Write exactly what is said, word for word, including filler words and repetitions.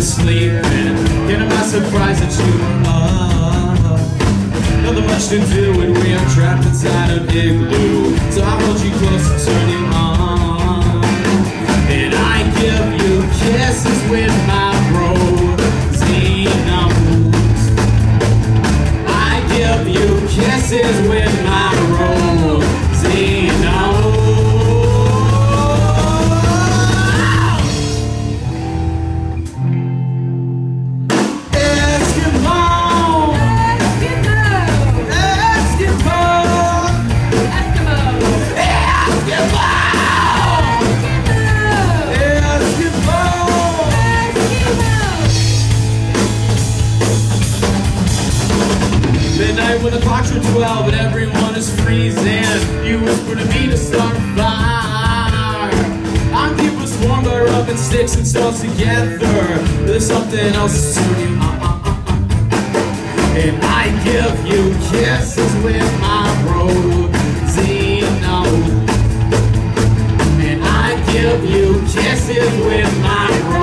was sleeping. And am I surprised that you were up? Nothing much to do when we are trapped inside an igloo. So I hold you close and turn you on. And I give you kisses with my rosy nose. I give you kisses with my rosy nose. When the clocks are twelve and everyone is freezing, you whisper to me to start a fire. I'll keep us warm by rubbing sticks and stones together. There's something else to you, uh, uh, uh, uh. And I give you kisses with my rosy nose. And I give you kisses with my rosy nose.